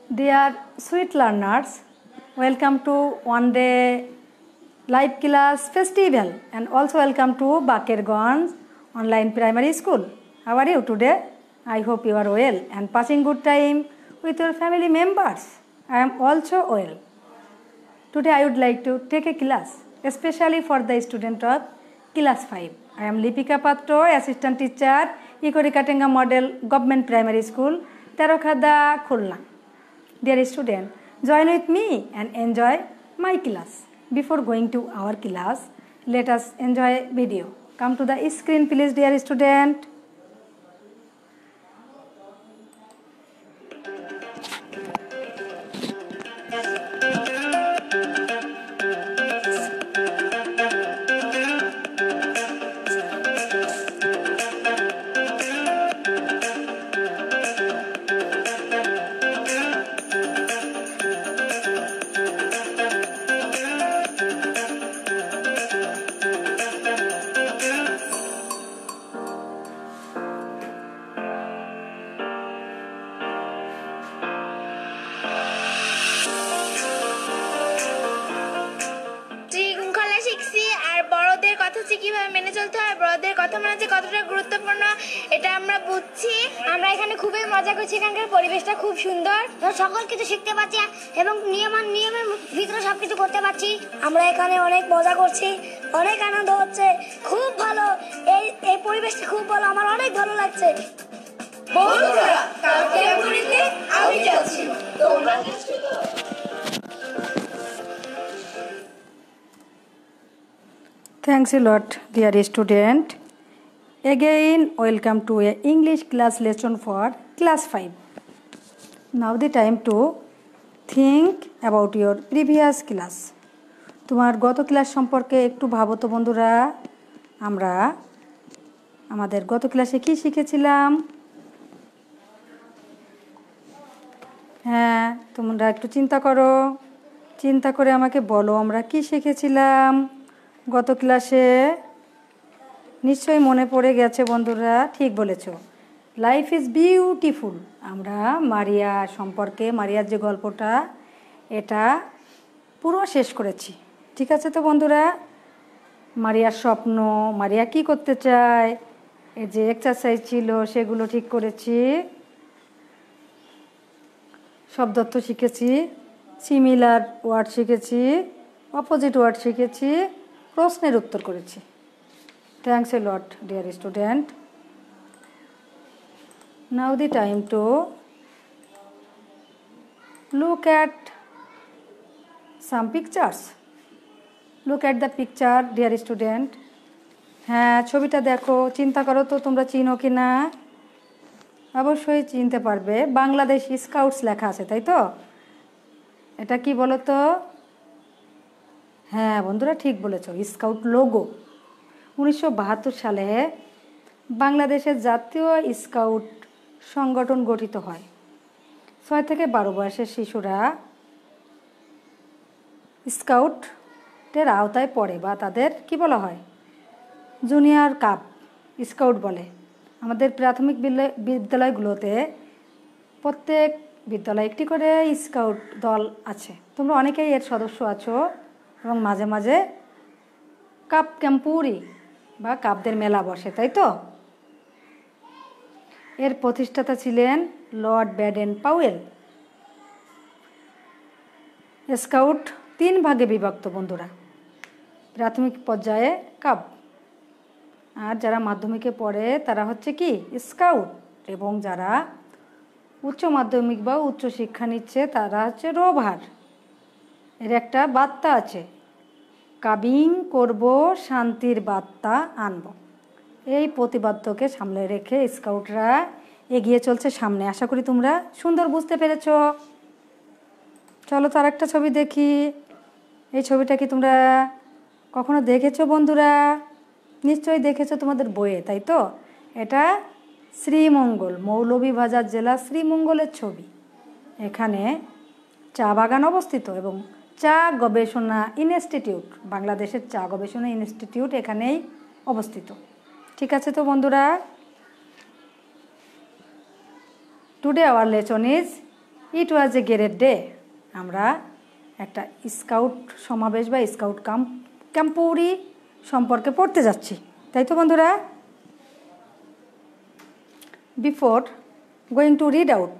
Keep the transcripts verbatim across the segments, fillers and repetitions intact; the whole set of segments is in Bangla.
Dear sweet learners, welcome to one day live class festival and also welcome to Bakerganj Online Primary School. How are you today? I hope you are well and passing good time with your family members. I am also well. Today I would like to take a class especially for the student of class five. I am Lipika Patro, assistant teacher, Ikorikatenga Model Government Primary School, Terokhada, Khulna. Dear student, join with me and enjoy my class. Before going to our class, let us enjoy video. Come to the screen please, dear student. কিভাবে মেনে চলতে হয় বড়দের কথা মানা যে কতটা গুরুত্বপূর্ণ এটা আমরা বুঝছি। আমরা এখানে খুবই মজা করছি, এখানকার পরিবেশটা খুব সুন্দর, সকল কিছু শিখতে পাচ্ছি এবং নিয়ম নিয়মের ভিতরে সবকিছু করতে পারছি। আমরা এখানে অনেক মজা করছি, অনেক আনন্দ হচ্ছে, খুব ভালো। এই এই পরিবেশটা খুব ভালো, আমার অনেক ভালো লাগছে। বন্ধুরা, কালকে আমি যাচ্ছি, তোমরা Thanks a lot, dear student. Again, welcome to a English class lesson for class five. Now the time to think about your previous class. তোমার গত ক্লাস সম্পর্কে একটু ভাবো তো বন্ধুরা। আমরা আমাদের গত ক্লাসে কি শিখেছিলাম? হ্যাঁ, তোমরা একটু চিন্তা করো, চিন্তা করে আমাকে বলো আমরা কি শিখেছিলাম গত ক্লাসে। নিশ্চয়ই মনে পড়ে গেছে বন্ধুরা, ঠিক বলেছ। Life is beautiful. আমরা মারিয়া সম্পর্কে, মারিয়ার যে গল্পটা, এটা পুরো শেষ করেছি। ঠিক আছে তো বন্ধুরা? মারিয়ার স্বপ্ন, মারিয়া কি করতে চায়, এর যে এক্সারসাইজ ছিল সেগুলো ঠিক করেছি। শব্দত্ব শিখেছি, সিমিলার ওয়ার্ড শিখেছি, অপোজিট ওয়ার্ড শিখেছি, প্রশ্নের উত্তর করেছি। Thanks a lot dear student. Now the time to look at some pictures. Look at the picture dear student. হ্যাঁ, ছবিটা দেখো, চিন্তা করো তো তোমরা চিনো কি না। অবশ্যই চিনতে পারবে, বাংলাদেশ স্কাউটস লেখা আছে, তাই তো? এটা কি বলো তো? হ্যাঁ বন্ধুরা, ঠিক বলেছ, স্কাউট লোগো। উনিশশো বাহাত্তর সালে বাংলাদেশের জাতীয় স্কাউট সংগঠন গঠিত হয়। ছয় থেকে বারো বয়সের শিশুরা স্কাউটের আওতায় পড়ে বা তাদের কি বলা হয়, জুনিয়র কাপ স্কাউট বলে। আমাদের প্রাথমিক বিদ্যালয়গুলোতে প্রত্যেক বিদ্যালয়ে একটি করে স্কাউট দল আছে। তোমরা অনেকেই এর সদস্য আছো এবং মাঝে মাঝে কাপ ক্যাম্পুরি বা কাপদের মেলা বসে, তাই তো? এর প্রতিষ্ঠাতা ছিলেন লর্ড ব্যাডেন পাওয়েল। স্কাউট তিন ভাগে বিভক্ত বন্ধুরা। প্রাথমিক পর্যায়ে কাপ, আর যারা মাধ্যমিকে পড়ে তারা হচ্ছে কি স্কাউট, এবং যারা উচ্চ মাধ্যমিক বা উচ্চ শিক্ষা নিচ্ছে তারা হচ্ছে রোভার। এর একটা বার্তা আছে, কাবিং করব, শান্তির বার্তা আনব। এই প্রতিবাদ্যকে সামনে রেখে স্কাউটরা এগিয়ে চলছে সামনে। আশা করি তোমরা সুন্দর বুঝতে পেরেছ। চলো তো আরেকটা ছবি দেখি। এই ছবিটা কি তোমরা কখনো দেখেছো বন্ধুরা? নিশ্চয়ই দেখেছো তোমাদের বইয়ে, তাই তো? এটা শ্রীমঙ্গল, মৌলভীবাজার জেলা শ্রীমঙ্গলের ছবি। এখানে চা বাগান অবস্থিত এবং চা গবেষণা ইনস্টিটিউট, বাংলাদেশের চা গবেষণা ইনস্টিটিউট এখানেই অবস্থিত। ঠিক আছে তো বন্ধুরা? Today our lesson is it was a great day. আমরা একটা স্কাউট সমাবেশ বা স্কাউট ক্যাম্প ক্যাম্পুরি সম্পর্কে পড়তে যাচ্ছি, তাই তো বন্ধুরা? Before going to read out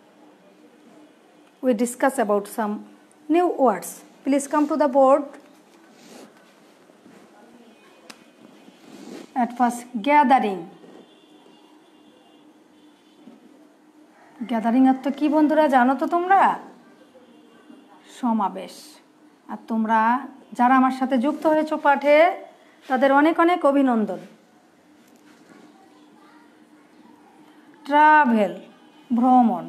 we discuss about some new words. Please come to the board. At first, gathering. Gathering অর্থ কি বন্ধুরা জানো তো তোমরা? সমাবেশ। আর তোমরা যারা আমার সাথে যুক্ত হয়েছো পাঠে তাদের অনেক অনেক অভিনন্দন। ট্রাভেল, ভ্রমণ।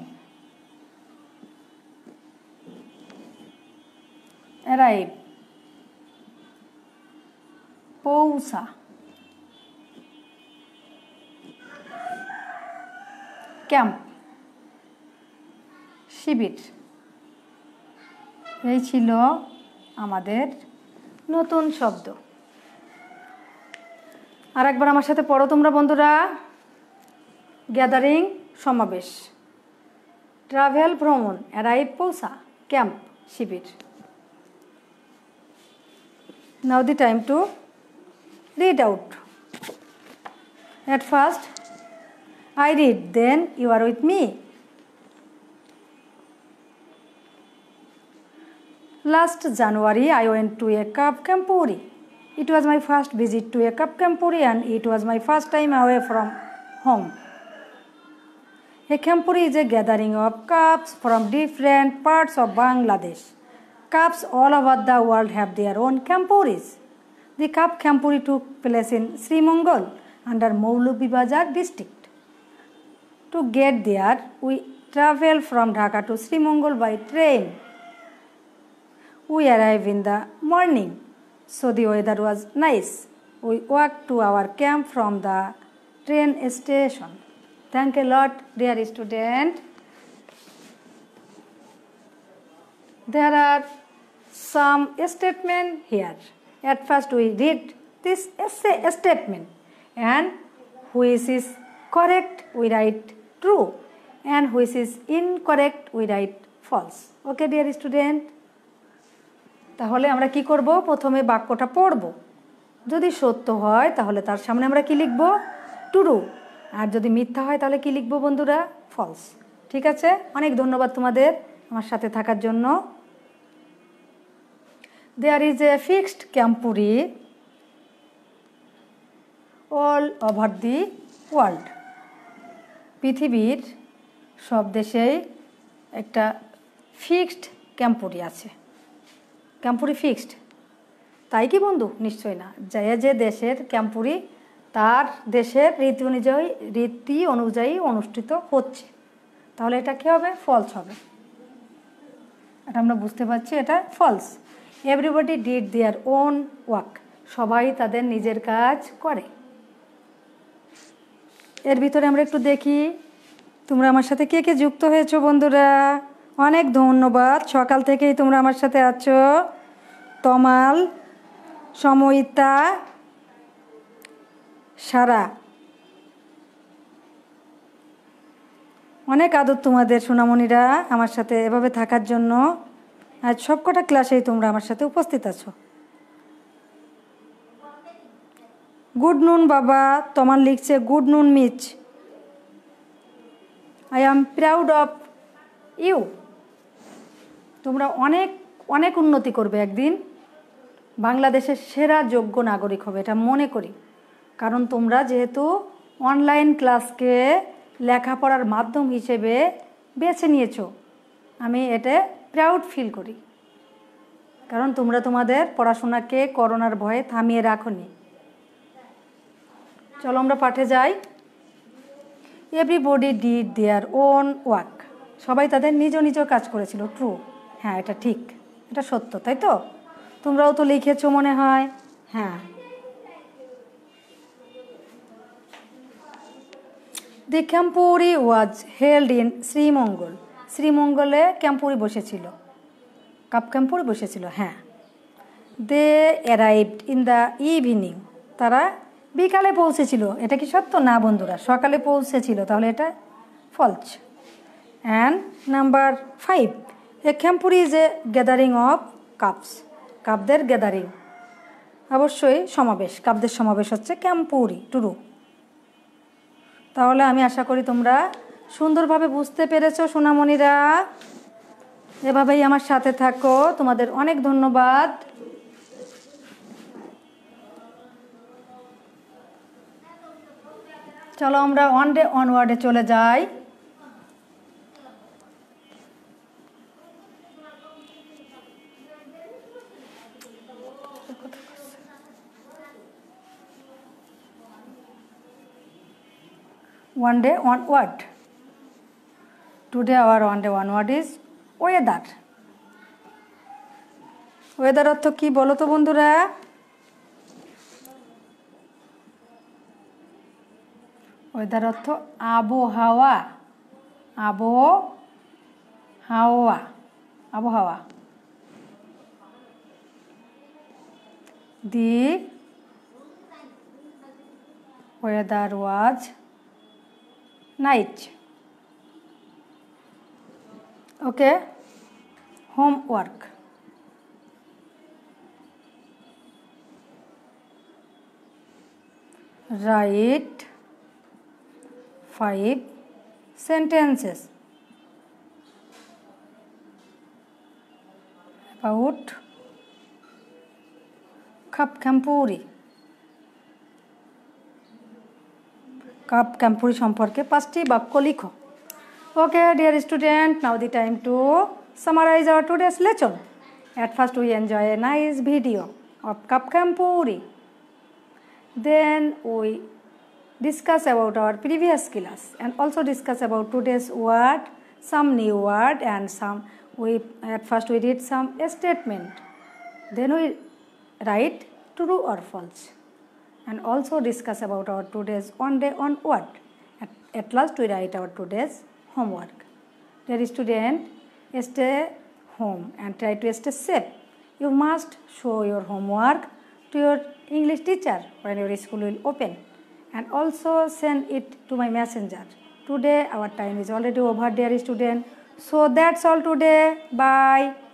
অ্যারাইভ, পৌঁছা। ক্যাম্প, শিবির। এই ছিল আমাদের নতুন শব্দ। আর একবার আমার সাথে পড়ো তোমরা বন্ধুরা। গ্যাদারিং সমাবেশ, ট্রাভেল ভ্রমণ, অ্যারাইভ পৌঁছা, ক্যাম্প শিবির। Now the time to read out. At first I read, then you are with me. Last January I went to a Cup Campuri. It was my first visit to a Cup Campuri and it was my first time away from home. A Campuri is a gathering of cups from different parts of Bangladesh. Cups all over the world have their own campuris. The Cup Campuri took place in Sri Mongol under Moulubibazar district. To get there, we traveled from Dhaka to Sri Mongol by train. We arrived in the morning, so the weather was nice. We walked to our camp from the train station. Thank a lot, dear student. There are some statement here. At first we read this essay statement, and which is correct we write true, and which is incorrect we write false. Okay dear student? তাহলে আমরা কি করব? প্রথমে বাক্যটা পড়ব। যদি সত্য হয় তাহলে তার সামনে আমরা কি লিখব? ট্রু। আর যদি মিথ্যা হয় তাহলে কি লিখব বন্ধুরা? ফলস। ঠিক আছে? অনেক ধন্যবাদ তোমাদের আমার সাথে থাকার জন্য। There is a fixed campuri all over the world. পৃথিবীর সব দেশেই একটা ফিক্সড ক্যাম্পুরি আছে। ক্যাম্পুরি ফিক্সড, তাই কি বন্ধু? নিশ্চয়ই না। যে যে দেশের ক্যাম্পুরি তার দেশের রীতি অনুযায়ী রীতি অনুযায়ী অনুষ্ঠিত হচ্ছে, তাহলে এটা কী হবে? ফলস হবে। এটা আমরা বুঝতে পারছি, এটা false. Everybody did their own work, সবাই তাদের নিজের কাজ করে। এর ভিতরে আমরা একটু দেখি তোমরা আমার সাথে কে কে যুক্ত হয়েছো বন্ধুরা। অনেক ধন্যবাদ, সকাল থেকেই তোমরা আমার সাথে আছো। তমাল, সময়িতা, সারা, অনেক আদর তোমাদের সোনামণিরা আমার সাথে এভাবে থাকার জন্য। আজ সবকটা ক্লাসেই তোমরা আমার সাথে উপস্থিত আছো। গুড নুন বাবা, তোমার লিখছে গুড নুন মিচ। I am proud of you. তোমরা অনেক অনেক উন্নতি করবে, একদিন বাংলাদেশের সেরা যোগ্য নাগরিক হবে, এটা মনে করি। কারণ তোমরা যেহেতু অনলাইন ক্লাসকে লেখাপড়ার মাধ্যম হিসেবে বেছে নিয়েছো, আমি এটা প্রাউড ফিল করি। কারণ তোমরা তোমাদের পড়াশোনাকে করোনার ভয়ে থামিয়ে রাখোনি। চলো আমরা পাঠে যাই। Everybody did their own work, সবাই তাদের নিজ নিজ কাজ করেছিল। ট্রু, হ্যাঁ এটা ঠিক, এটা সত্য, তাই তো? তোমরাও তো লিখেছো মনে হয়। হ্যাঁ। The camporee was held in Srimangal, শ্রীমঙ্গলে ক্যাম্পুরি বসেছিল, কাপ ক্যাম্পুরি বসেছিল। হ্যাঁ। They arrived in the evening, তারা বিকালে পৌঁছেছিল। এটা কি সত্য? না বন্ধুরা, সকালে পৌঁছেছিল, তাহলে এটা false. And number five, a kempuri is a gathering of cups. কাপদের গ্যাদারিং, অবশ্যই সমাবেশ, কাপদের সমাবেশ হচ্ছে ক্যাম্পুরি, টুরু। তাহলে আমি আশা করি তোমরা সুন্দরভাবে বুঝতে পেরেছো সোনামণিরা। এভাবেই আমার সাথে থাকো, তোমাদের অনেক ধন্যবাদ। চলো আমরা ওয়ান ডে অনওয়ার্ডে চলে যাই। One day one word. Today our one day one word is weather. Weather অর্থ কি বলো তো বন্ধুরা? Weather অর্থ আবহাওয়া, আবহাওয়া, আবহাওয়া। The weather was night. Okay, homework. Write five sentences about cup campuri. Cub camporee সম্পর্কে পাঁচটি বাক্য লিখো। Okay dear student, now the time to summarize our today's lesson. At first we enjoy a nice video of cup campuri. Then we discuss about our previous class and also discuss about today's word, some new word, and some we at first we did some statement. Then we write true or false. And also discuss about our today's one day one word. At, at last we write our today's homework. Dear student, stay home and try to stay safe. You must show your homework to your English teacher when your school will open, and also send it to my messenger. Today our time is already over, dear student. So that's all today. Bye.